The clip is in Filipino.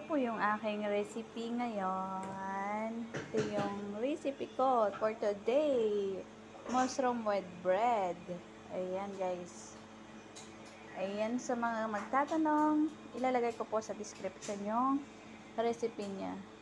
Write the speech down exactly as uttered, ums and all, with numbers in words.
po yung aking recipe ngayon. Ito yung recipe ko for today. Mushroom with bread. Ayan guys. Ayan, sa mga magtatanong, ilalagay ko po sa description yung recipe niya.